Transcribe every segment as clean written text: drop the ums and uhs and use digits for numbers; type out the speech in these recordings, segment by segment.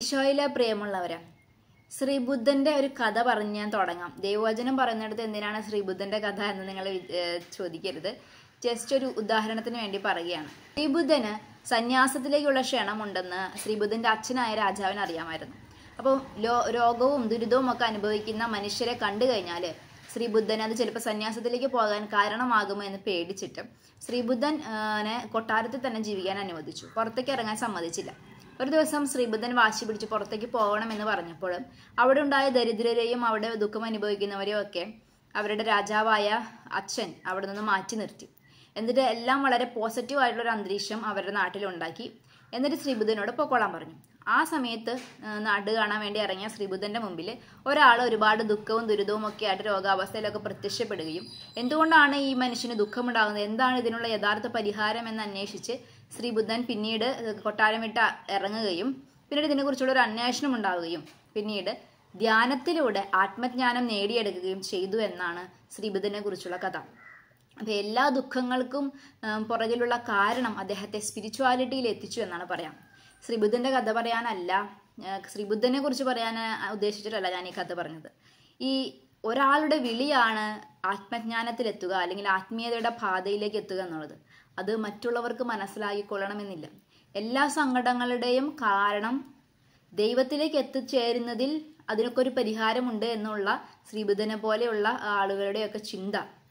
ഈശോയിലെ പ്രിയമുള്ളവരെ, ശ്രീബുദ്ധന്റെ ഒരു കഥ പറഞ്ഞ് ഞാൻ തുടങ്ങാം. ദൈവവചനം പറയുന്നിടത്ത് എന്തിനാണ് ശ്രീബുദ്ധന്റെ കഥ എന്ന് നിങ്ങൾ ചോദിക്കരുത്. ജസ്റ്റ് ഒരു ഉദാഹരണത്തിന് വേണ്ടി പറയുകയാണ്. ശ്രീബുദ്ധന് സന്യാസത്തിലേക്കുള്ള ക്ഷണമുണ്ടെന്ന് ശ്രീബുദ്ധന്റെ അച്ഛനായ രാജാവിന് അറിയാമായിരുന്നു. അപ്പോൾ രോഗവും ദുരിതവും ഒക്കെ അനുഭവിക്കുന്ന മനുഷ്യരെ കണ്ടു കഴിഞ്ഞാൽ ശ്രീബുദ്ധൻ അത് ചിലപ്പോൾ സന്യാസത്തിലേക്ക് പോകാൻ കാരണമാകുമോ എന്ന് പേടിച്ചിട്ട് ശ്രീബുദ്ധനെ കൊട്ടാരത്തിൽ തന്നെ ജീവിക്കാൻ അനുവദിച്ചു. പുറത്തേക്ക് ഇറങ്ങാൻ സമ്മതിച്ചില്ല. ഒരു ദിവസം ശ്രീബുദ്ധൻ വാശി പിടിച്ച് പുറത്തേക്ക് പോകണമെന്ന് പറഞ്ഞപ്പോൾ അവിടെ ഉണ്ടായ ദരിദ്രരെയും അവിടെ ദുഃഖം അനുഭവിക്കുന്നവരെയും ഒക്കെ അവരുടെ രാജാവായ അച്ഛൻ അവിടെ നിന്ന് മാറ്റി നിർത്തി. എന്നിട്ട് എല്ലാം വളരെ പോസിറ്റീവ് ആയിട്ടുള്ള ഒരു അന്തരീക്ഷം അവരുടെ നാട്ടിലുണ്ടാക്കി. എന്നിട്ട് ശ്രീബുദ്ധനോട് പൊക്കോളാൻ പറഞ്ഞു. ആ സമയത്ത് നാട് കാണാൻ വേണ്ടി ഇറങ്ങിയ ശ്രീബുദ്ധന്റെ മുമ്പിൽ ഒരാൾ ഒരുപാട് ദുഃഖവും ദുരിതവും ഒക്കെ ആയിട്ട് രോഗാവസ്ഥയിലൊക്കെ പ്രത്യക്ഷപ്പെടുകയും എന്തുകൊണ്ടാണ് ഈ മനുഷ്യന് ദുഃഖമുണ്ടാകുന്നത്, എന്താണ് ഇതിനുള്ള യഥാർത്ഥ പരിഹാരം എന്ന് അന്വേഷിച്ച് ശ്രീബുദ്ധൻ പിന്നീട് കൊട്ടാരം വിട്ട് ഇറങ്ങുകയും പിന്നീട് ഇതിനെക്കുറിച്ചുള്ള ഒരു അന്വേഷണം ഉണ്ടാവുകയും പിന്നീട് ധ്യാനത്തിലൂടെ ആത്മജ്ഞാനം നേടിയെടുക്കുകയും ചെയ്തു എന്നാണ് ശ്രീബുദ്ധനെ കുറിച്ചുള്ള കഥ. അപ്പം എല്ലാ ദുഃഖങ്ങൾക്കും പുറകിലുള്ള കാരണം അദ്ദേഹത്തെ സ്പിരിച്വാലിറ്റിയിൽ എത്തിച്ചു എന്നാണ് പറയാം. ശ്രീബുദ്ധന്റെ കഥ പറയാനല്ല, ശ്രീബുദ്ധനെ കുറിച്ച് പറയാൻ ഉദ്ദേശിച്ചിട്ടല്ല ഞാൻ ഈ കഥ പറഞ്ഞത്. ഈ ഒരാളുടെ വിളിയാണ് ആത്മജ്ഞാനത്തിലെത്തുക അല്ലെങ്കിൽ ആത്മീയതയുടെ പാതയിലേക്ക് എത്തുക എന്നുള്ളത്. അത് മറ്റുള്ളവർക്ക് മനസ്സിലാക്കിക്കൊള്ളണമെന്നില്ല. എല്ലാ സങ്കടങ്ങളുടെയും കാരണം ദൈവത്തിലേക്ക് എത്തിച്ചേരുന്നതിൽ അതിനൊക്കെ ഒരു പരിഹാരമുണ്ട് എന്നുള്ള ശ്രീബുദ്ധനെ പോലെയുള്ള ആളുകളുടെയൊക്കെ ചിന്ത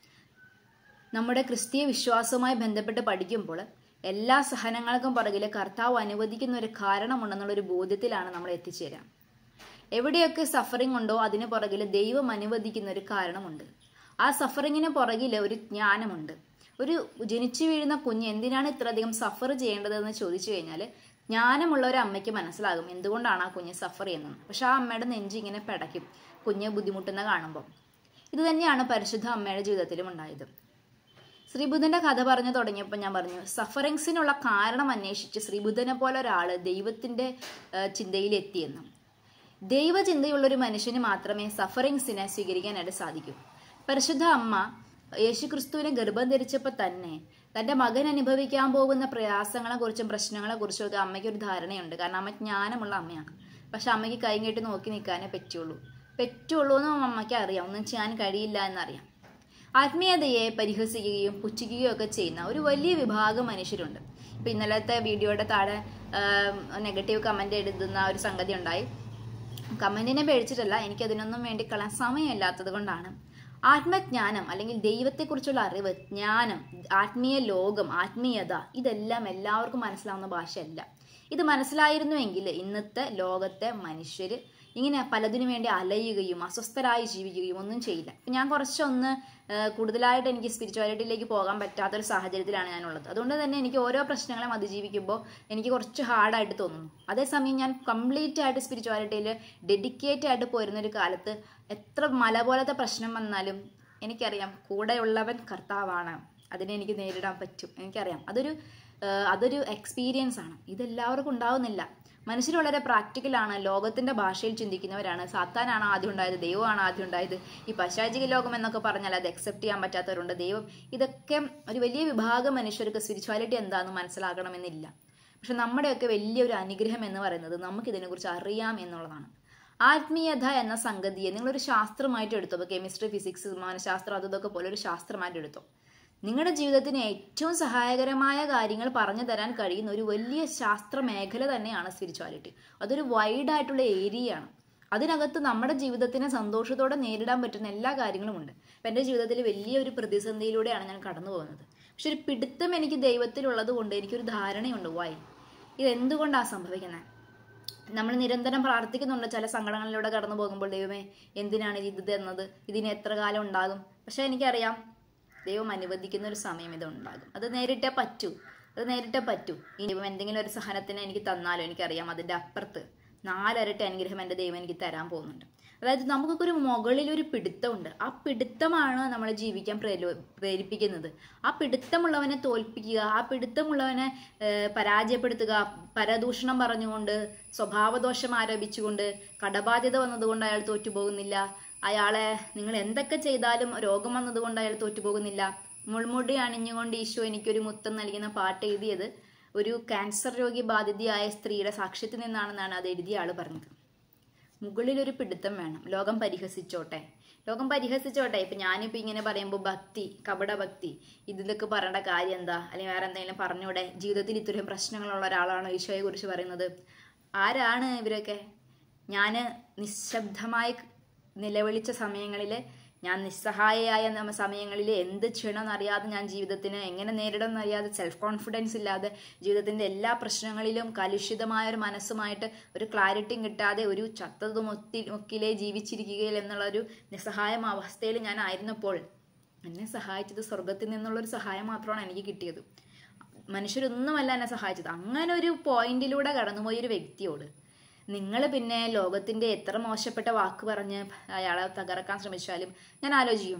നമ്മുടെ ക്രിസ്തീയ വിശ്വാസവുമായി ബന്ധപ്പെട്ട് പഠിക്കുമ്പോൾ എല്ലാ സഹനങ്ങൾക്കും പുറകില് കർത്താവ് അനുവദിക്കുന്ന ഒരു കാരണമുണ്ടെന്നുള്ളൊരു ബോധ്യത്തിലാണ് നമ്മൾ എത്തിച്ചേരാം. എവിടെയൊക്കെ സഫറിങ് ഉണ്ടോ അതിന് പുറകിൽ ദൈവം അനുവദിക്കുന്ന ഒരു കാരണമുണ്ട്. ആ സഫറിങ്ങിന് പുറകിൽ ഒരു ജ്ഞാനമുണ്ട്. ഒരു ജനിച്ചു വീഴുന്ന കുഞ്ഞ് എന്തിനാണ് ഇത്രയധികം സഫർ ചെയ്യേണ്ടതെന്ന് ചോദിച്ചു കഴിഞ്ഞാൽ ജ്ഞാനമുള്ള ഒരു അമ്മയ്ക്ക് മനസ്സിലാകും എന്തുകൊണ്ടാണ് ആ കുഞ്ഞ് സഫർ ചെയ്യുന്നത്. പക്ഷെ ആ അമ്മയുടെ നെഞ്ച് ഇങ്ങനെ പിടയ്ക്കും കുഞ്ഞ് ബുദ്ധിമുട്ടുന്ന കാണുമ്പോൾ. ഇത് തന്നെയാണ് പരിശുദ്ധ അമ്മയുടെ ജീവിതത്തിലും ഉണ്ടായത്. ശ്രീബുദ്ധന്റെ കഥ പറഞ്ഞു തുടങ്ങിയപ്പോൾ ഞാൻ പറഞ്ഞു, സഫറിങ്സിനുള്ള കാരണം അന്വേഷിച്ച് ശ്രീബുദ്ധനെ പോലെ ഒരാൾ ദൈവത്തിന്റെ ചിന്തയിൽ എത്തിയെന്ന്. ദൈവചിന്തയുള്ളൊരു മനുഷ്യന് മാത്രമേ സഫറിങ്സിനെ സ്വീകരിക്കാനായിട്ട് സാധിക്കൂ. പരിശുദ്ധ അമ്മ യേശുക്രിസ്തുവിനെ ഗർഭം ധരിച്ചപ്പോൾ തന്നെ തന്റെ മകൻ അനുഭവിക്കാൻ പോകുന്ന പ്രയാസങ്ങളെ കുറിച്ചും പ്രശ്നങ്ങളെ കുറിച്ചും ഒക്കെ അമ്മയ്ക്ക് ഒരു ധാരണയുണ്ട്. കാരണം അമ്മ ജ്ഞാനമുള്ള അമ്മയാണ്. പക്ഷെ അമ്മയ്ക്ക് കൈ കെട്ടി നോക്കി നിൽക്കാനേ പറ്റുള്ളൂ എന്നും അമ്മയ്ക്ക് അറിയാം. ഒന്നും ചെയ്യാൻ കഴിയില്ല എന്നറിയാം. ആത്മീയതയെ പരിഹസിക്കുകയും പുച്ഛിക്കുകയും ഒക്കെ ചെയ്യുന്ന ഒരു വലിയ വിഭാഗം മനുഷ്യരുണ്ട്. ഇപ്പം ഇന്നലത്തെ വീഡിയോയുടെ താഴെ നെഗറ്റീവ് കമന്റ് എഴുതുന്ന ഒരു സംഗതി ഉണ്ടായി. കമന്റിനെ പേടിച്ചിട്ടല്ല, എനിക്കതിനൊന്നും വേണ്ടി കളയാൻ സമയമില്ലാത്തത് കൊണ്ടാണ്. ആത്മജ്ഞാനം അല്ലെങ്കിൽ ദൈവത്തെക്കുറിച്ചുള്ള അറിവ്, ജ്ഞാനം, ആത്മീയ ലോകം, ആത്മീയത ഇതെല്ലാം എല്ലാവർക്കും മനസ്സിലാവുന്ന ഭാഷയല്ല. ഇത് മനസ്സിലായിരുന്നുവെങ്കിൽ ഇന്നത്തെ ലോകത്തെ മനുഷ്യര് ഇങ്ങനെ പലതിനു വേണ്ടി അലയുകയും അസ്വസ്ഥരായി ജീവിക്കുകയും ഒന്നും ചെയ്യില്ല. ഞാൻ കുറച്ചൊന്ന് കൂടുതലായിട്ട് എനിക്ക് സ്പിരിച്വാലിറ്റിയിലേക്ക് പോകാൻ പറ്റാത്തൊരു സാഹചര്യത്തിലാണ് ഞാനുള്ളത്. അതുകൊണ്ട് തന്നെ എനിക്ക് ഓരോ പ്രശ്നങ്ങളെ അതിജീവിക്കുമ്പോൾ എനിക്ക് കുറച്ച് ഹാർഡായിട്ട് തോന്നുന്നു. അതേസമയം ഞാൻ കംപ്ലീറ്റ് ആയിട്ട് സ്പിരിച്വാലിറ്റിയിൽ ഡെഡിക്കേറ്റ് ആയിട്ട് പോരുന്നൊരു കാലത്ത് എത്ര മല പോലത്തെ പ്രശ്നം വന്നാലും എനിക്കറിയാം കൂടെയുള്ളവൻ കർത്താവാണ്, അതിനെ എനിക്ക് നേരിടാൻ പറ്റും. എനിക്കറിയാം അതൊരു എക്സ്പീരിയൻസ് ആണ്. ഇതെല്ലാവർക്കും ഉണ്ടാവുന്നില്ല. മനുഷ്യർ വളരെ പ്രാക്ടിക്കലാണ്, ലോകത്തിന്റെ ഭാഷയിൽ ചിന്തിക്കുന്നവരാണ്. സാത്താനാണ് ആദ്യം ഉണ്ടായത്, ദൈവമാണ് ആദ്യം ഉണ്ടായത്. ഈ പൈശാചിക ലോകം എന്നൊക്കെ പറഞ്ഞാൽ അത് അക്സെപ്റ്റ് ചെയ്യാൻ പറ്റാത്തവരുണ്ട്. ദൈവം, ഇതൊക്കെ ഒരു വലിയ വിഭാഗം മനുഷ്യർക്ക് സ്പിരിച്വാലിറ്റി എന്താണെന്ന് മനസ്സിലാക്കണമെന്നില്ല. പക്ഷെ നമ്മുടെയൊക്കെ വലിയൊരു അനുഗ്രഹം എന്ന് പറയുന്നത് നമുക്ക് ഇതിനെക്കുറിച്ച് അറിയാം എന്നുള്ളതാണ്. ആത്മീയത എന്ന സംഗതിയെ നിങ്ങളൊരു ശാസ്ത്രമായിട്ട് എടുത്തോ. ഇപ്പോൾ കെമിസ്ട്രി, ഫിസിക്സ്, മനഃശാസ്ത്രം അതൊക്കെ പോലെ ഒരു ശാസ്ത്രമായിട്ട് എടുത്തോ. നിങ്ങളുടെ ജീവിതത്തിന് ഏറ്റവും സഹായകരമായ കാര്യങ്ങൾ പറഞ്ഞു തരാൻ കഴിയുന്ന ഒരു വലിയ ശാസ്ത്ര മേഖല തന്നെയാണ് സ്പിരിച്വാലിറ്റി. അതൊരു വൈഡായിട്ടുള്ള ഏരിയയാണ്. അതിനകത്ത് നമ്മുടെ ജീവിതത്തിനെ സന്തോഷത്തോടെ നേരിടാൻ പറ്റുന്ന എല്ലാ കാര്യങ്ങളും ഉണ്ട്. അപ്പം എൻ്റെ ജീവിതത്തിൽ വലിയൊരു പ്രതിസന്ധിയിലൂടെയാണ് ഞാൻ കടന്നു പോകുന്നത്. പക്ഷെ ഒരു പിടുത്തം എനിക്ക് ദൈവത്തിലുള്ളത് കൊണ്ട് എനിക്കൊരു ധാരണയുണ്ട് ഇതെന്തുകൊണ്ടാണ് സംഭവിക്കുന്നത്. നമ്മൾ നിരന്തരം പ്രാർത്ഥിക്കുന്നുണ്ട് ചില സങ്കടങ്ങളിലൂടെ കടന്നു പോകുമ്പോൾ, ദൈവമേ എന്തിനാണ് ഇത് തന്നത്, ഇതിന് എത്ര കാലം ഉണ്ടാകും. പക്ഷെ എനിക്കറിയാം ദൈവം അനുവദിക്കുന്ന ഒരു സമയം ഇതുണ്ടാകും. അത് നേരിട്ടേ പറ്റൂ. ഈ ദൈവം എന്തെങ്കിലും ഒരു സഹനത്തിന് എനിക്ക് തന്നാലും എനിക്കറിയാം അതിൻ്റെ അപ്പുറത്ത് 4 ഇരട്ടി അനുഗ്രഹം എൻ്റെ ദൈവം എനിക്ക് തരാൻ പോകുന്നുണ്ട്. അതായത് നമുക്കൊക്കെ ഒരു മുകളിലൊരു പിടുത്തമുണ്ട്. ആ പിടുത്തമാണ് നമ്മളെ ജീവിക്കാൻ പ്രേരിപ്പിക്കുന്നത്. ആ പിടുത്തമുള്ളവനെ തോൽപ്പിക്കുക, ആ പിടുത്തമുള്ളവനെ പരാജയപ്പെടുത്തുക, പരദൂഷണം പറഞ്ഞുകൊണ്ട്, സ്വഭാവദോഷം ആരോപിച്ചുകൊണ്ട്, കടബാധ്യത വന്നതുകൊണ്ട് അയാൾ തോറ്റുപോകുന്നില്ല, അയാളെ നിങ്ങൾ എന്തൊക്കെ ചെയ്താലും രോഗം വന്നതുകൊണ്ട് അയാൾ തോറ്റുപോകുന്നില്ല, മുൾമുടി അണിഞ്ഞുകൊണ്ട് ഈശോ എനിക്കൊരു മുത്തം നൽകുന്ന പാട്ട് എഴുതിയത് ഒരു ക്യാൻസർ രോഗി ബാധിതയായ സ്ത്രീയുടെ സാക്ഷ്യത്തിൽ നിന്നാണെന്നാണ് അത് എഴുതിയ ആൾ പറഞ്ഞത്. മുകളിലൊരു പിടുത്തം വേണം. ലോകം പരിഹസിച്ചോട്ടെ, ലോകം പരിഹസിച്ചോട്ടെ. ഇപ്പം ഞാനിപ്പോൾ ഇങ്ങനെ പറയുമ്പോൾ ഭക്തി, കപട ഭക്തി, ഇതൊക്കെ പറയേണ്ട കാര്യം എന്താ, അല്ലെങ്കിൽ വേറെ എന്തെങ്കിലും പറഞ്ഞൂടെ? ജീവിതത്തിൽ ഇത്രയും പ്രശ്നങ്ങളുള്ള ഒരാളാണോ ഈശോയെ കുറിച്ച് പറയുന്നത്? ആരാണ് ഇവരൊക്കെ? ഞാൻ നിശബ്ദമായി നിലവിളിച്ച സമയങ്ങളിൽ, ഞാൻ നിസ്സഹായയായ സമയങ്ങളിൽ എന്ത് ചെയ്യണമെന്നറിയാതെ, ഞാൻ ജീവിതത്തിന് എങ്ങനെ നേരിടണമെന്നറിയാതെ, സെൽഫ് കോൺഫിഡൻസ് ഇല്ലാതെ, ജീവിതത്തിൻ്റെ എല്ലാ പ്രശ്നങ്ങളിലും കലുഷിതമായ ഒരു മനസ്സുമായിട്ട് ഒരു ക്ലാരിറ്റിയും കിട്ടാതെ ഒരു ചത്തതും ഒക്കിലേ ജീവിച്ചിരിക്കുകയിൽ എന്നുള്ളൊരു നിസ്സഹായ അവസ്ഥയിൽ ഞാൻ ആയിരുന്നപ്പോൾ എന്നെ സഹായിച്ചത് സ്വർഗത്തിൽ നിന്നുള്ളൊരു സഹായം മാത്രമാണ് എനിക്ക് കിട്ടിയത്. മനുഷ്യരൊന്നുമല്ല എന്നെ സഹായിച്ചത്. അങ്ങനെ ഒരു പോയിന്റിലൂടെ കടന്നുപോയൊരു വ്യക്തിയോട് നിങ്ങൾ പിന്നെ ലോകത്തിൻ്റെ എത്ര മോശപ്പെട്ട വാക്ക് പറഞ്ഞ് അയാളെ തകർക്കാൻ ശ്രമിച്ചാലും ഞാൻ ആലോചിക്കും,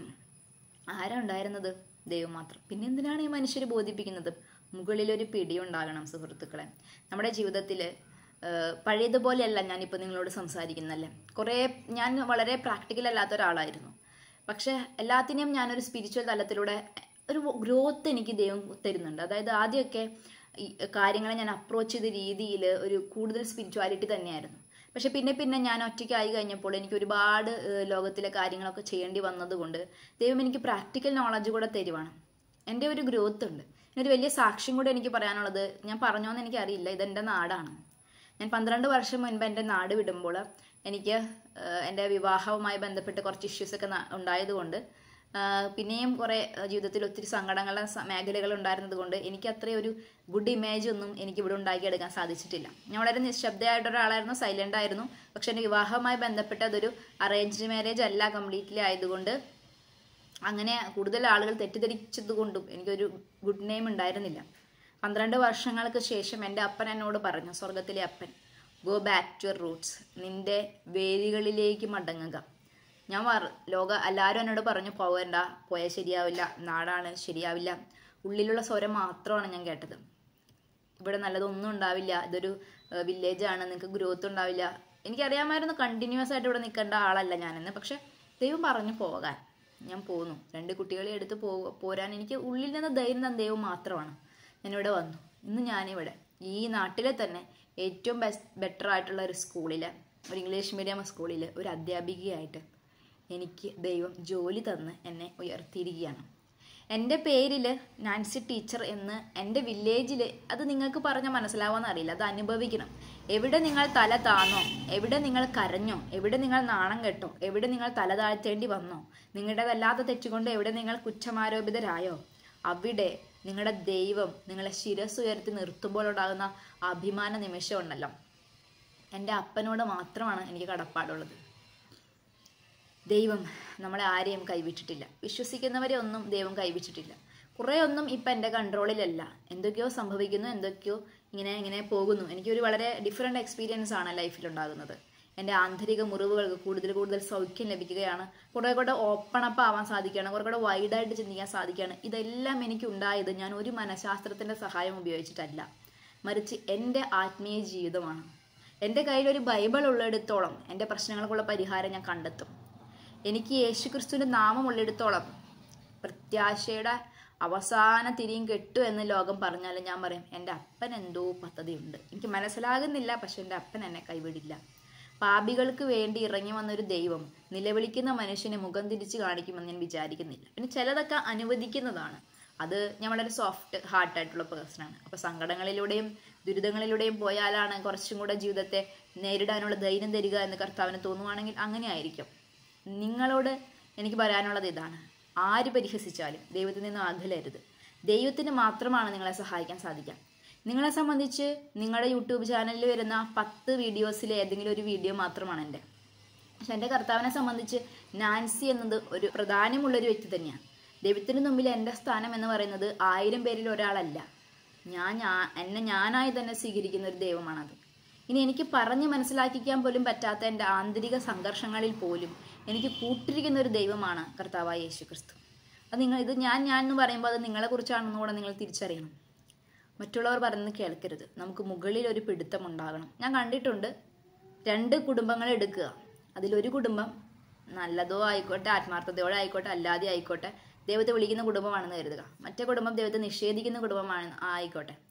ആരാ ഉണ്ടായിരുന്നത്? ദൈവം മാത്രം. പിന്നെ എന്തിനാണ് ഈ മനുഷ്യർ ബോധിപ്പിക്കുന്നത്? മുകളിലൊരു പിടിയുണ്ടാകണം സുഹൃത്തുക്കളെ. നമ്മുടെ ജീവിതത്തിൽ പഴയതുപോലെയല്ല ഞാനിപ്പോൾ നിങ്ങളോട് സംസാരിക്കുന്നല്ലേ. ഞാൻ വളരെ പ്രാക്ടിക്കൽ അല്ലാത്ത ഒരാളായിരുന്നു. പക്ഷെ എല്ലാത്തിനെയും ഞാനൊരു സ്പിരിച്വൽ തലത്തിലൂടെ ഒരു ഗ്രോത്ത് എനിക്ക് ദൈവം തരുന്നുണ്ട്. അതായത് ആദ്യമൊക്കെ ഈ കാര്യങ്ങളെ ഞാൻ അപ്രോച്ച് ചെയ്ത രീതിയിൽ ഒരു കൂടുതൽ സ്പിരിച്വാലിറ്റി തന്നെയായിരുന്നു. പക്ഷെ പിന്നെ ഞാൻ ഒറ്റയ്ക്കായി കഴിഞ്ഞപ്പോൾ എനിക്ക് ഒരുപാട് ലോകത്തിലെ കാര്യങ്ങളൊക്കെ ചെയ്യേണ്ടി വന്നതുകൊണ്ട് ദൈവം എനിക്ക് പ്രാക്ടിക്കൽ നോളജ് കൂടെ തരുവാണ്. എൻ്റെ ഒരു ഗ്രോത്ത് ഉണ്ട്. ഒരു വലിയ സാക്ഷ്യം കൂടെ എനിക്ക് പറയാനുള്ളത്, ഞാൻ പറഞ്ഞോന്ന് എനിക്കറിയില്ല, ഇതെൻ്റെ നാടാണ്. ഞാൻ 12 വർഷം മുൻപ് എൻ്റെ നാട് വിടുമ്പോൾ എനിക്ക് എൻ്റെ വിവാഹവുമായി ബന്ധപ്പെട്ട് കുറച്ച് ഇഷ്യൂസൊക്കെ ഉണ്ടായതുകൊണ്ട്, പിന്നെയും കുറേ ജീവിതത്തിൽ ഒത്തിരി സങ്കടങ്ങളുടെ മേഖലകൾ ഉണ്ടായിരുന്നത് കൊണ്ട് എനിക്ക് അത്രയും ഒരു ഗുഡ് ഇമേജ് ഒന്നും എനിക്ക് ഇവിടെ ഉണ്ടാക്കിയെടുക്കാൻ സാധിച്ചിട്ടില്ല. ഞാൻ വളരെ നിശബ്ദയായിട്ടൊരാളായിരുന്നു, സൈലൻ്റ് ആയിരുന്നു. പക്ഷെ എൻ്റെ വിവാഹവുമായി ബന്ധപ്പെട്ട് അതൊരു അറേഞ്ച്ഡ് മാരേജ് അല്ല, കംപ്ലീറ്റ്ലി ആയതുകൊണ്ട് അങ്ങനെ കൂടുതൽ ആളുകൾ തെറ്റിദ്ധരിച്ചത് കൊണ്ടും എനിക്കൊരു ഗുഡ് നെയിം ഉണ്ടായിരുന്നില്ല. 12 വർഷങ്ങൾക്ക് ശേഷം എൻ്റെ അപ്പൻ എന്നോട് പറഞ്ഞു, സ്വർഗത്തിലെ അപ്പൻ, go back to your roots, നിന്റെ വേരുകളിലേക്ക് മടങ്ങുക. ഞാൻ എല്ലാവരും എന്നോട് പറഞ്ഞു, പോകണ്ട, പോയാൽ ശരിയാവില്ല, നാടാണ്, ശരിയാവില്ല. ഉള്ളിലുള്ള സ്വരം മാത്രമാണ് ഞാൻ കേട്ടത്. ഇവിടെ നല്ലതൊന്നും ഉണ്ടാവില്ല, ഇതൊരു വില്ലേജാണ്, നിങ്ങൾക്ക് ഗ്രോത്ത് ഉണ്ടാവില്ല. എനിക്കറിയാമായിരുന്നു കണ്ടിന്യൂസ് ആയിട്ട് ഇവിടെ നിൽക്കേണ്ട ആളല്ല ഞാനെന്ന്. പക്ഷെ ദൈവം പറഞ്ഞു പോകാൻ. ഞാൻ പോന്നു. 2 കുട്ടികളെ എടുത്ത് പോരാൻ എനിക്ക് ഉള്ളിൽ നിന്ന് ധൈര്യം തന്ന ദൈവം മാത്രമാണ്. ഞാനിവിടെ വന്നു. ഇന്ന് ഞാനിവിടെ ഈ നാട്ടിലെ തന്നെ ഏറ്റവും ബെറ്റർ ആയിട്ടുള്ള ഒരു സ്കൂളിൽ, ഒരു ഇംഗ്ലീഷ് മീഡിയം സ്കൂളിൽ ഒരു അധ്യാപികയായിട്ട് എനിക്ക് ദൈവം ജോലി തന്ന് എന്നെ ഉയർത്തിയിരിക്കുകയാണ്. എൻ്റെ പേരിൽ നാൻസി ടീച്ചർ എന്ന് എൻ്റെ വില്ലേജിൽ, അത് നിങ്ങൾക്ക് പറഞ്ഞാൽ മനസ്സിലാവുമെന്ന് അറിയില്ല, അത് അനുഭവിക്കണം. എവിടെ നിങ്ങൾ തല താന്നോ, എവിടെ നിങ്ങൾ കരഞ്ഞോ, എവിടെ നിങ്ങൾ നാണം കെട്ടോ, എവിടെ നിങ്ങൾ തല താഴ്ത്തേണ്ടി വന്നോ, നിങ്ങളുടേതല്ലാത്ത തെറ്റുകൊണ്ട് എവിടെ നിങ്ങൾ കുറ്റമാരോപിതരായോ, അവിടെ നിങ്ങളുടെ ദൈവം നിങ്ങളെ ശിരസ് ഉയർത്തി നിർത്തുമ്പോൾ ഉണ്ടാകുന്ന അഭിമാന നിമിഷം ഉണ്ടല്ലോ, എൻ്റെ അപ്പനോട് മാത്രമാണ് എനിക്ക് കടപ്പാടുള്ളത്. ദൈവം നമ്മളെ ആരെയും കൈവിട്ടിട്ടില്ല. വിശ്വസിക്കുന്നവരെ ഒന്നും ദൈവം കൈവിട്ടിട്ടില്ല. കുറേ ഒന്നും ഇപ്പം എൻ്റെ കൺട്രോളിലല്ല. എന്തൊക്കെയോ സംഭവിക്കുന്നു, എന്തൊക്കെയോ ഇങ്ങനെ പോകുന്നു. എനിക്കൊരു വളരെ ഡിഫറെൻ്റ് എക്സ്പീരിയൻസ് ആണ് ലൈഫിലുണ്ടാകുന്നത്. എൻ്റെ ആന്തരിക മുറിവുകൾക്ക് കൂടുതൽ സൗഖ്യം ലഭിക്കുകയാണ്. കുറേ ഓപ്പൺ അപ്പ് ആവാൻ സാധിക്കുകയാണ്. കുറേ വൈഡായിട്ട് ചിന്തിക്കാൻ സാധിക്കുകയാണ്. ഇതെല്ലാം എനിക്കുണ്ടായത് ഞാൻ ഒരു മനഃശാസ്ത്രത്തിൻ്റെ സഹായം ഉപയോഗിച്ചിട്ടല്ല, മറിച്ച് എൻ്റെ ആത്മീയ ജീവിതമാണ്. എൻ്റെ കയ്യിലൊരു ബൈബിൾ ഉള്ളിടത്തോളം എൻ്റെ പ്രശ്നങ്ങൾക്കുള്ള പരിഹാരം ഞാൻ കണ്ടെത്തും. എനിക്ക് യേശുക്രിസ്തുവിൻ്റെ നാമം ഉള്ളിടത്തോളം പ്രത്യാശയുടെ അവസാന തിരിയും കെട്ടു എന്ന് ലോകം പറഞ്ഞാലും ഞാൻ പറയും, എൻ്റെ അപ്പൻ എന്തോ പദ്ധതിയുണ്ട്. എനിക്ക് മനസ്സിലാകുന്നില്ല, പക്ഷെ എൻ്റെ അപ്പൻ എന്നെ കൈവിടില്ല. പാപികൾക്ക് വേണ്ടി ഇറങ്ങി വന്നൊരു ദൈവം നിലവിളിക്കുന്ന മനുഷ്യനെ മുഖം തിരിച്ച് കാണിക്കുമെന്ന് ഞാൻ വിചാരിക്കുന്നില്ല. പിന്നെ ചിലതൊക്കെ അനുവദിക്കുന്നതാണ്. അത് ഞാൻ വളരെ സോഫ്റ്റ് ഹാർട്ടായിട്ടുള്ള പേഴ്സണാണ്. അപ്പോൾ സങ്കടങ്ങളിലൂടെയും ദുരിതങ്ങളിലൂടെയും പോയാലാണ് കുറച്ചും കൂടെ ജീവിതത്തെ നേരിടാനുള്ള ധൈര്യം തരിക എന്ന് കർത്താവിന് തോന്നുവാണെങ്കിൽ അങ്ങനെ ആയിരിക്കും. നിങ്ങളോട് എനിക്ക് പറയാനുള്ളത് ഇതാണ്, ആര് പരിഹസിച്ചാലും ദൈവത്തിൽ നിന്ന് അകലരുത്. ദൈവത്തിന് മാത്രമാണ് നിങ്ങളെ സഹായിക്കാൻ സാധിക്കുക. നിങ്ങളെ സംബന്ധിച്ച് നിങ്ങളുടെ യൂട്യൂബ് ചാനലിൽ വരുന്ന 10 വീഡിയോസിൽ ഏതെങ്കിലും ഒരു വീഡിയോ മാത്രമാണ് എൻ്റെ. പക്ഷെ എൻ്റെ കർത്താവിനെ സംബന്ധിച്ച് നാൻസി എന്നത് ഒരു പ്രധാനമുള്ളൊരു വ്യക്തി തന്നെയാണ്. ദൈവത്തിന് മുമ്പിൽ എൻ്റെ സ്ഥാനം എന്ന് പറയുന്നത് 1000 പേരിൽ ഒരാളല്ല. എന്നെ ഞാനായി തന്നെ സ്വീകരിക്കുന്ന ഒരു ദൈവമാണത്. ഇനി എനിക്ക് പറഞ്ഞ് മനസ്സിലാക്കിക്കാൻ പോലും പറ്റാത്ത എൻ്റെ ആന്തരിക സംഘർഷങ്ങളിൽ പോലും എനിക്ക് കൂട്ടിരിക്കുന്ന ഒരു ദൈവമാണ് കർത്താവായ യേശുക്രിസ്തു. അത് ഞാൻ എന്ന് പറയുമ്പോൾ അത് നിങ്ങളെക്കുറിച്ചാണെന്ന് കൂടെ നിങ്ങൾ തിരിച്ചറിയണം. മറ്റുള്ളവർ പറയുന്നത് കേൾക്കരുത്. നമുക്ക് മുകളിൽ ഒരു പിടുത്തം ഉണ്ടാകണം. ഞാൻ കണ്ടിട്ടുണ്ട്, 2 കുടുംബങ്ങൾ എടുക്കുക, അതിലൊരു കുടുംബം നല്ലതോ ആയിക്കോട്ടെ, ആത്മാർത്ഥതയോടെ ആയിക്കോട്ടെ, അല്ലാതെ ആയിക്കോട്ടെ, ദൈവത്തെ വിളിക്കുന്ന കുടുംബമാണെന്ന് കരുതുക. മറ്റേ കുടുംബം ദൈവത്തെ നിഷേധിക്കുന്ന കുടുംബമാണ് ആയിക്കോട്ടെ.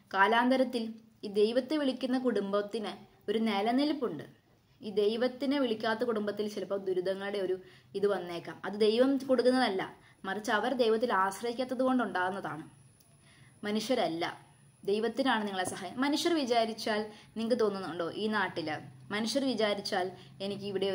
കാലാന്തരത്തിൽ ഈ ദൈവത്തെ വിളിക്കുന്ന കുടുംബത്തിന് ഒരു നിലനിൽപ്പുണ്ട്. ഈ ദൈവത്തിനെ വിളിക്കാത്ത കുടുംബത്തിൽ ചിലപ്പോൾ ദുരിതങ്ങളുടെ ഒരു ഇത് വന്നേക്കാം. അത് ദൈവം കൊടുക്കുന്നതല്ല, മറിച്ച് അവർ ദൈവത്തിൽ ആശ്രയിക്കാത്തത് കൊണ്ടുണ്ടാകുന്നതാണ്. മനുഷ്യരല്ല, ദൈവത്തിനാണ് നിങ്ങളെ സഹായം. മനുഷ്യർ വിചാരിച്ചാൽ, നിങ്ങൾക്ക് തോന്നുന്നുണ്ടോ ഈ നാട്ടില് മനുഷ്യർ വിചാരിച്ചാൽ എനിക്ക് ഇവിടെ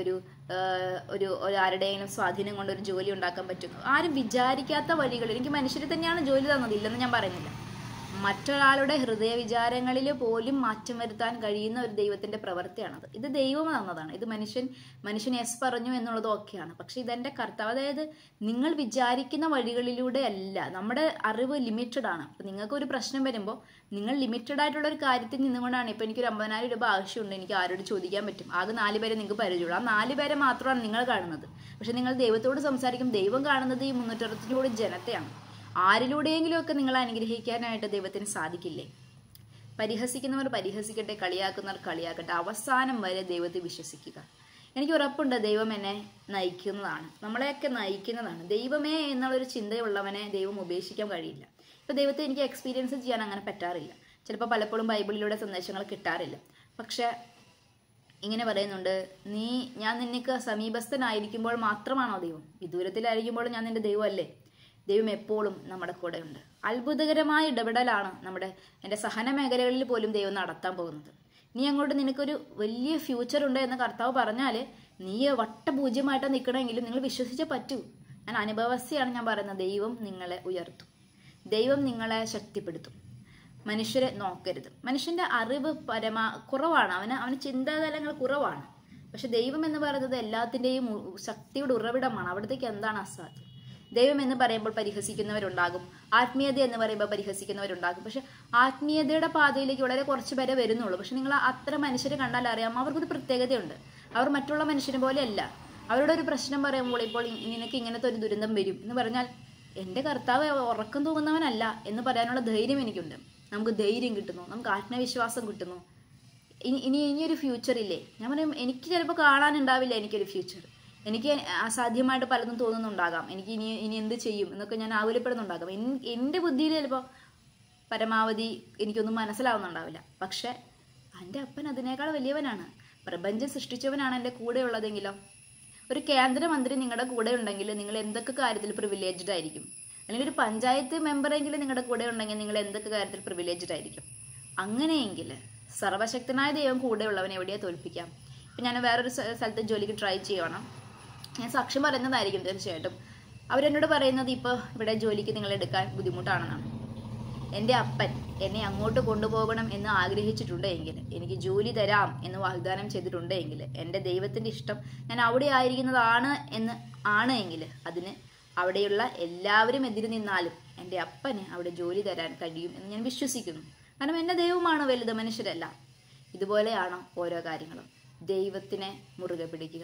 ഒരു ആരുടെയെങ്കിലും സ്വാധീനം കൊണ്ട് ഒരു ജോലി ഉണ്ടാക്കാൻ പറ്റും? ആരും വിചാരിക്കാത്ത വഴികളിൽ എനിക്ക് മനുഷ്യർ തന്നെയാണ് ജോലി തന്നത്, ഇല്ലെന്ന് ഞാൻ പറയുന്നില്ല. മറ്റൊരാളുടെ ഹൃദയ വിചാരങ്ങളിൽ പോലും മാറ്റം വരുത്താൻ കഴിയുന്ന ഒരു ദൈവത്തിന്റെ പ്രവൃത്തിയാണത്. ഇത് ദൈവം തന്നതാണ്. ഇത് മനുഷ്യൻ യെസ് പറഞ്ഞു എന്നുള്ളത് ഓക്കെയാണ്. പക്ഷെ ഇതെന്റെ കർത്താവ്. അതായത് നിങ്ങൾ വിചാരിക്കുന്ന വഴികളിലൂടെ അല്ല. നമ്മുടെ അറിവ് ലിമിറ്റഡ് ആണ്. അപ്പൊ നിങ്ങൾക്ക് ഒരു പ്രശ്നം വരുമ്പോൾ നിങ്ങൾ ലിമിറ്റഡ് ആയിട്ടുള്ള ഒരു കാര്യത്തിൽ നിന്നുകൊണ്ടാണ്. ഇപ്പൊ എനിക്കൊരു 50,000 രൂപ ആവശ്യമുണ്ട്, എനിക്ക് ആരോട് ചോദിക്കാൻ പറ്റും? ആകെ 4 പേരെ നിങ്ങൾക്ക് പരിചയമുള്ളൂ. ആ 4 പേരെ മാത്രമാണ് നിങ്ങൾ കാണുന്നത്. പക്ഷെ നിങ്ങൾ ദൈവത്തോട് സംസാരിക്കും, ദൈവം കാണുന്നത് ഈ 360 കോടി ജനത്തെയാണ്. ആരിലൂടെയെങ്കിലും ഒക്കെ നിങ്ങളെ അനുഗ്രഹിക്കാനായിട്ട് ദൈവത്തിന് സാധിക്കില്ലേ? പരിഹസിക്കുന്നവർ പരിഹസിക്കട്ടെ, കളിയാക്കുന്നവർ കളിയാക്കട്ടെ, അവസാനം വരെ ദൈവത്തെ വിശ്വസിക്കുക. എനിക്ക് ഉറപ്പുണ്ട് ദൈവം എന്നെ നയിക്കുന്നതാണ്, നമ്മളെയൊക്കെ നയിക്കുന്നതാണ്. ദൈവമേ എന്നുള്ളൊരു ചിന്തയുള്ളവനെ ദൈവം ഉപേക്ഷിക്കാൻ കഴിയില്ല. ഇപ്പൊ ദൈവത്തെ എനിക്ക് എക്സ്പീരിയൻസ് ചെയ്യാൻ അങ്ങനെ പറ്റാറില്ല. ചിലപ്പോൾ പലപ്പോഴും ബൈബിളിലൂടെ സന്ദേശങ്ങൾ കിട്ടാറില്ല. പക്ഷെ ഇങ്ങനെ പറയുന്നുണ്ട്, ഞാൻ നിനക്ക് സമീപസ്ഥനായിരിക്കുമ്പോൾ മാത്രമാണോ ദൈവം? വിദൂരത്തിലായിരിക്കുമ്പോൾ ഞാൻ നിന്റെ ദൈവമല്ലേ? ദൈവം എപ്പോഴും നമ്മുടെ കൂടെ ഉണ്ട്. അത്ഭുതകരമായ ഇടപെടലാണ് എൻ്റെ സഹന മേഖലകളിൽ പോലും ദൈവം നടത്താൻ പോകുന്നത്. നീ അങ്ങോട്ട് നിനക്കൊരു വലിയ ഫ്യൂച്ചർ ഉണ്ട് എന്ന് കർത്താവ് പറഞ്ഞാൽ നീ വട്ടപൂജ്യമായിട്ട് നിൽക്കണമെങ്കിലും നിങ്ങൾ വിശ്വസിച്ചേ പറ്റൂ. ഞാൻ അനുഭവസ്ഥയാണ് ഞാൻ പറയുന്നത്. ദൈവം നിങ്ങളെ ഉയർത്തും, ദൈവം നിങ്ങളെ ശക്തിപ്പെടുത്തും. മനുഷ്യരെ നോക്കരുത്. മനുഷ്യന്റെ അറിവ് കുറവാണ്, അവന് ചിന്താതലങ്ങൾ കുറവാണ്. പക്ഷെ ദൈവം എന്ന് പറയുന്നത് എല്ലാത്തിൻ്റെയും ശക്തിയുടെ ഉറവിടമാണ്. അവിടത്തേക്ക് എന്താണ് അസാധ്യം? ദൈവം എന്ന് പറയുമ്പോൾ പരിഹസിക്കുന്നവരുണ്ടാകും, ആത്മീയത എന്ന് പറയുമ്പോൾ പരിഹസിക്കുന്നവരുണ്ടാകും. പക്ഷെ ആത്മീയതയുടെ പാതയിലേക്ക് വളരെ കുറച്ച് പേരെ വരുന്നുള്ളൂ. പക്ഷെ നിങ്ങൾ അത്ര മനുഷ്യരെ കണ്ടാൽ അറിയാം, അവർക്കൊരു പ്രത്യേകതയുണ്ട്. അവർ മറ്റുള്ള മനുഷ്യനെ പോലെയല്ല. അവരുടെ ഒരു പ്രശ്നം പറയുമ്പോൾ, ഇപ്പോൾ നിനക്ക് ഇങ്ങനത്തെ ഒരു ദുരന്തം വരും എന്ന് പറഞ്ഞാൽ, എൻ്റെ കർത്താവ് ഉറക്കം തൂങ്ങുന്നവനല്ല എന്ന് പറയാനുള്ള ധൈര്യം എനിക്കുണ്ട്. നമുക്ക് ധൈര്യം കിട്ടുന്നു, നമുക്ക് ആത്മവിശ്വാസം കിട്ടുന്നു. ഇനിയൊരു ഫ്യൂച്ചർ ഇല്ലേ? ഞാൻ പറയും, എനിക്ക് ചിലപ്പോൾ കാണാനുണ്ടാവില്ല എനിക്കൊരു ഫ്യൂച്ചർ. എനിക്ക് അസാധ്യമായിട്ട് പലതും തോന്നുന്നുണ്ടാകാം. എനിക്ക് ഇനി എന്ത് ചെയ്യും എന്നൊക്കെ ഞാൻ ആകുലപ്പെടുന്നുണ്ടാകാം. എൻ്റെ ബുദ്ധിയിൽ ചിലപ്പോൾ പരമാവധി എനിക്കൊന്നും മനസ്സിലാവുന്നുണ്ടാവില്ല. പക്ഷെ എൻ്റെ അപ്പൻ അതിനേക്കാൾ വലിയവനാണ്. പ്രപഞ്ചം സൃഷ്ടിച്ചവനാണ് എൻ്റെ കൂടെ ഉള്ളതെങ്കിലോ? ഒരു കേന്ദ്രമന്ത്രി നിങ്ങളുടെ കൂടെ ഉണ്ടെങ്കിൽ നിങ്ങൾ എന്തൊക്കെ കാര്യത്തിൽ പ്രിവിലേജ്ഡ് ആയിരിക്കും? അല്ലെങ്കിൽ ഒരു പഞ്ചായത്ത് മെമ്പറെങ്കിലും നിങ്ങളുടെ കൂടെ ഉണ്ടെങ്കിൽ നിങ്ങൾ എന്തൊക്കെ കാര്യത്തിൽ പ്രിവിലേജ്ഡ് ആയിരിക്കും? അങ്ങനെയെങ്കിൽ സർവശക്തനായ ദൈവം കൂടെ ഉള്ളവനെ എവിടെയാ തോൽപ്പിക്കാം? ഇപ്പം ഞാൻ വേറൊരു സ്ഥലത്ത് ജോലിക്ക് ട്രൈ ചെയ്യണം, ഞാൻ സാക്ഷ്യം പറയുന്നതായിരിക്കും തീർച്ചയായിട്ടും. അവരെന്നോട് പറയുന്നത് ഇപ്പോൾ ഇവിടെ ജോലിക്ക് നിങ്ങൾ എടുക്കാൻ ബുദ്ധിമുട്ടാണെന്നാണ്. എൻ്റെ അപ്പൻ എന്നെ അങ്ങോട്ട് കൊണ്ടുപോകണം എന്ന് ആഗ്രഹിച്ചിട്ടുണ്ടെങ്കിൽ, എനിക്ക് ജോലി തരാം എന്ന് വാഗ്ദാനം ചെയ്തിട്ടുണ്ടെങ്കിൽ, എൻ്റെ ദൈവത്തിൻ്റെ ഇഷ്ടം ഞാൻ അവിടെ ആയിരിക്കുന്നതാണ് എങ്കിൽ അതിന് അവിടെയുള്ള എല്ലാവരും എതിര് നിന്നാലും എൻ്റെ അപ്പന് അവിടെ ജോലി തരാൻ കഴിയും എന്ന് ഞാൻ വിശ്വസിക്കുന്നു. കാരണം എൻ്റെ ദൈവമാണ് വലുത്, മനുഷ്യരല്ല. ഇതുപോലെയാണ് ഓരോ കാര്യങ്ങളും. ദൈവത്തിനെ മുറുകെ പിടിക്കുക.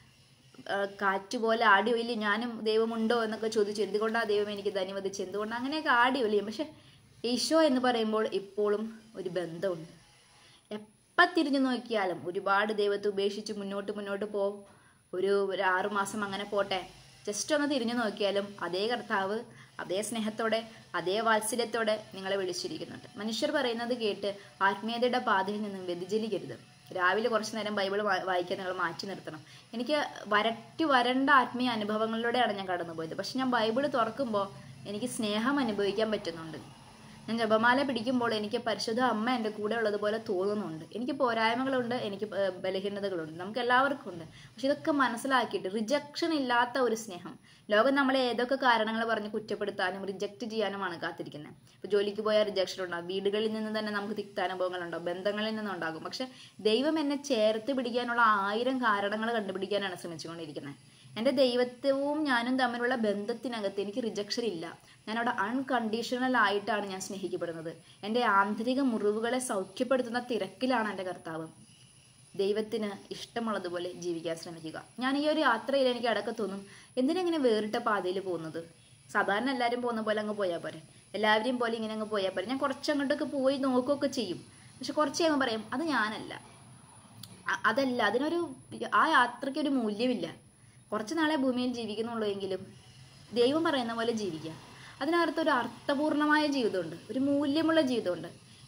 കാറ്റുപോലെ ആടി ഒലിയും ഞാനും ദൈവമുണ്ടോ എന്നൊക്കെ ചോദിച്ചു, എന്തുകൊണ്ടാണ് ദൈവം എനിക്ക് ധന്യവദിച്ച്, എന്തുകൊണ്ട് അങ്ങനെയൊക്കെ ആടി ഒലിയും. പക്ഷെ ഈശോ എന്ന് പറയുമ്പോൾ ഇപ്പോഴും ഒരു ബന്ധമുണ്ട്. എപ്പം തിരിഞ്ഞു നോക്കിയാലും ഒരുപാട് ദൈവത്തെ ഉപേക്ഷിച്ച് മുന്നോട്ട് പോകും. ഒരു 6 മാസം അങ്ങനെ പോട്ടെ, ജസ്റ്റ് ഒന്ന് തിരിഞ്ഞു നോക്കിയാലും അതേ കർത്താവ് അതേ സ്നേഹത്തോടെ അതേ വാത്സല്യത്തോടെ നിങ്ങളെ വിളിച്ചിരിക്കുന്നുണ്ട്. മനുഷ്യർ പറയുന്നത് കേട്ട് ആത്മീയതയുടെ പാതയിൽ നിന്നും വ്യതിചലിക്കരുത്. രാവിലെ കുറച്ചു നേരം ബൈബിൾ വായിക്കാൻ നിങ്ങൾ മാറ്റി നിർത്തണം. എനിക്ക് വരണ്ട ആത്മീയ അനുഭവങ്ങളിലൂടെയാണ് ഞാൻ കടന്നുപോയത്. പക്ഷെ ഞാൻ ബൈബിൾ തുറക്കുമ്പോൾ എനിക്ക് സ്നേഹം അനുഭവിക്കാൻ പറ്റുന്നുണ്ട്. ഞാൻ ജപമാല പിടിക്കുമ്പോൾ എനിക്ക് പരിശുദ്ധ അമ്മ എൻ്റെ കൂടെ ഉള്ളതുപോലെ തോന്നുന്നുണ്ട്. എനിക്ക് പോരായ്മകളുണ്ട്, എനിക്ക് ബലഹീനതകളുണ്ട്, നമുക്ക് എല്ലാവർക്കും ഉണ്ട്. പക്ഷെ ഇതൊക്കെ മനസ്സിലാക്കിയിട്ട് റിജക്ഷൻ ഇല്ലാത്ത ഒരു സ്നേഹം. ലോകം നമ്മളെ ഏതൊക്കെ കാരണങ്ങൾ പറഞ്ഞ് കുറ്റപ്പെടുത്താനും റിജക്റ്റ് ചെയ്യാനുമാണ് കാത്തിരിക്കുന്നത്. ഇപ്പോൾ ജോലിക്ക് പോയാൽ റിജക്ഷൻ ഉണ്ടാകും, വീടുകളിൽ നിന്ന് തന്നെ നമുക്ക് തിക്താനുഭവങ്ങളുണ്ടാകും, ബന്ധങ്ങളിൽ നിന്നുണ്ടാകും. പക്ഷെ ദൈവം എന്നെ ചേർത്ത് പിടിക്കാനുള്ള 1000 കാരണങ്ങൾ കണ്ടുപിടിക്കാനാണ് ശ്രമിച്ചുകൊണ്ടിരിക്കുന്നത്. എൻ്റെ ദൈവത്വവും ഞാനും തമ്മിലുള്ള ബന്ധത്തിനകത്ത് എനിക്ക് റിജക്ഷൻ ഇല്ല. ഞാനവിടെ അൺകണ്ടീഷണൽ ആയിട്ടാണ് ഞാൻ സ്നേഹിക്കപ്പെടുന്നത്. എൻ്റെ ആന്തരിക മുറിവുകളെ സൗഖ്യപ്പെടുത്തുന്ന തിരക്കിലാണ് എൻ്റെ കർത്താവ്. ദൈവത്തിന് ഇഷ്ടമുള്ളതുപോലെ ജീവിക്കാൻ ശ്രമിക്കുക. ഞാൻ ഈ ഒരു യാത്രയിൽ എനിക്ക് അടക്കം തോന്നും, എന്തിനെങ്ങനെ വേറിട്ട പാതയിൽ പോകുന്നത്? സാധാരണ എല്ലാവരും പോകുന്ന പോലെ അങ്ങ് പോയാൽ പോരെ, എല്ലാവരെയും പോലെ ഇങ്ങനെ അങ്ങ് പോയാൽ പോരെ. ഞാൻ കുറച്ചങ്ങോട്ടൊക്കെ പോയി നോക്കുകയൊക്കെ ചെയ്യും. പക്ഷെ കുറച്ച് കഴിയുമ്പോൾ പറയും, അത് ഞാനല്ല, അതല്ല, ആ യാത്രയ്ക്ക് ഒരു മൂല്യമില്ല. കുറച്ച് നാളെ ഭൂമിയിൽ ജീവിക്കുന്നുള്ളൂ എങ്കിലും ദൈവം പറയുന്ന പോലെ ജീവിക്കുക. അതിനകത്ത് ഒരു അർത്ഥപൂർണമായ ജീവിതമുണ്ട്, ഒരു മൂല്യമുള്ള ജീവിതമുണ്ട്.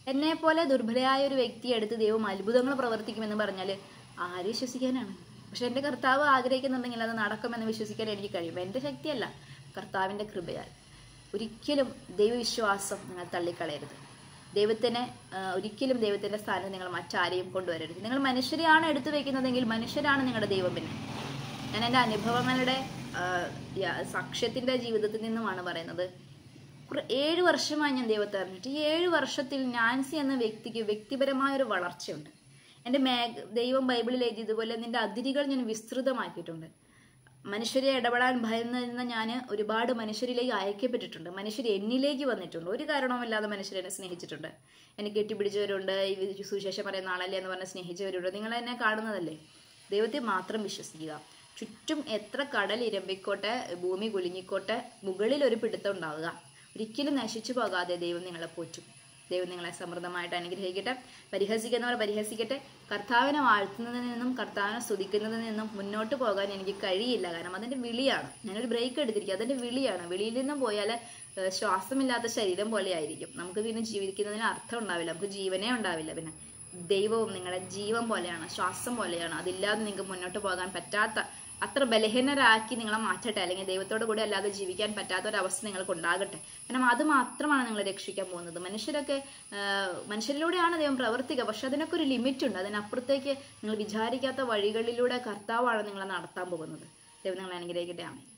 എന്നെ പോലെ ദുർബലയായ ഒരു വ്യക്തിയെ അടുത്ത് ദൈവം അത്ഭുതങ്ങൾ പ്രവർത്തിക്കുമെന്ന് പറഞ്ഞാൽ ആര് വിശ്വസിക്കാനാണ്? പക്ഷെ എൻ്റെ കർത്താവ് ആഗ്രഹിക്കുന്നുണ്ടെങ്കിൽ അത് നടക്കുമെന്ന് വിശ്വസിക്കാൻ എനിക്ക് കഴിയും. എൻ്റെ ശക്തിയല്ല, കർത്താവിൻ്റെ കൃപയാൽ. ഒരിക്കലും ദൈവവിശ്വാസം നിങ്ങൾ തള്ളിക്കളയരുത്. ഒരിക്കലും ദൈവത്തിൻ്റെ സ്ഥാനത്ത് നിങ്ങൾ മറ്റാരെയും കൊണ്ടുവരരുത്. നിങ്ങൾ മനുഷ്യരെയാണ് എടുത്തു വെക്കുന്നതെങ്കിൽ മനുഷ്യരാണ് നിങ്ങളുടെ ദൈവം. പിന്നെ ഞാൻ എൻ്റെ അനുഭവങ്ങളുടെ സാക്ഷ്യത്തിൻ്റെ ജീവിതത്തിൽ നിന്നുമാണ് പറയുന്നത്. 7 വർഷമായി ഞാൻ ദൈവത്തെ അറിഞ്ഞിട്ട് ഈ 7 വർഷത്തിൽ നാൻസി എന്ന വ്യക്തിക്ക് വ്യക്തിപരമായൊരു വളർച്ചയുണ്ട്. എൻ്റെ ദൈവം ബൈബിളിൽ എഴുതിയതുപോലെ നിന്റെ അതിരുകൾ ഞാൻ വിസ്തൃതമാക്കിയിട്ടുണ്ട്. മനുഷ്യരെ ഇടപെടാൻ ഭയന്നിരുന്ന ഞാൻ ഒരുപാട് മനുഷ്യരിലേക്ക് അയക്കപ്പെട്ടിട്ടുണ്ട്. മനുഷ്യർ എന്നിലേക്ക് വന്നിട്ടുണ്ട്. ഒരു കാരണവുമില്ലാതെ മനുഷ്യരെന്നെ സ്നേഹിച്ചിട്ടുണ്ട്. എന്നെ കെട്ടിപ്പിടിച്ചവരുണ്ട്, ഈ സുവിശേഷം പറയുന്ന ആളല്ലേ എന്ന് പറഞ്ഞ് സ്നേഹിച്ചവരുണ്ട്. നിങ്ങൾ എന്നെ കാണുന്നതല്ലേ? ദൈവത്തെ മാത്രം വിശ്വസിക്കുക. ചുറ്റും എത്ര കടൽ ഇരമ്പിക്കോട്ടെ, ഭൂമി കുലുങ്ങിക്കോട്ടെ, മുകളിൽ ഒരു പിടുത്തം ഉണ്ടാവുക. ഒരിക്കലും നശിച്ചു പോകാതെ ദൈവം നിങ്ങളെ പോറ്റും. ദൈവം നിങ്ങളെ സമൃദ്ധമായിട്ട് അനുഗ്രഹിക്കട്ടെ. പരിഹസിക്കുന്നവർ പരിഹസിക്കട്ടെ. കർത്താവിനെ വാഴ്ത്തുന്നതിൽ നിന്നും കർത്താവിനെ സ്തുതിക്കുന്നതിൽ നിന്നും മുന്നോട്ട് പോകാൻ എനിക്ക് കഴിയില്ല. കാരണം അതിൻ്റെ വിളിയാണ്. ഞാനൊരു ബ്രേക്ക് എടുത്തിരിക്കുക. അതിൻ്റെ വിളിയാണ്. വിളിയിൽ നിന്നും പോയാൽ ശ്വാസമില്ലാത്ത ശരീരം പോലെ ആയിരിക്കും. നമുക്ക് പിന്നെ ജീവിക്കുന്നതിന് അർത്ഥം ഉണ്ടാവില്ല. നമുക്ക് ജീവനേ ഉണ്ടാവില്ല. പിന്നെ ദൈവവും നിങ്ങളുടെ ജീവൻ പോലെയാണ്, ശ്വാസം പോലെയാണ്. അതില്ലാതെ നിങ്ങൾക്ക് മുന്നോട്ട് പോകാൻ പറ്റാത്ത, അത്ര ബലഹീനരാക്കി നിങ്ങളെ മാറ്റട്ടെ. അല്ലെങ്കിൽ ദൈവത്തോട് കൂടി അല്ലാതെ ജീവിക്കാൻ പറ്റാത്ത ഒരവസ്ഥ നിങ്ങൾക്ക് ഉണ്ടാകട്ടെ. കാരണം അത് മാത്രമാണ് നിങ്ങളെ രക്ഷിക്കാൻ പോകുന്നത്. മനുഷ്യരിലൂടെയാണ് ദൈവം പ്രവർത്തിക്കുക. പക്ഷെ അതിനൊക്കെ ഒരു ലിമിറ്റ് ഉണ്ട്. അതിനപ്പുറത്തേക്ക് നിങ്ങൾ വിചാരിക്കാത്ത വഴികളിലൂടെ കർത്താവാണ് നിങ്ങളെ നടത്താൻ പോകുന്നത്. ദൈവം നിങ്ങളെ അനുഗ്രഹിക്കട്ടെ. ആമേൻ.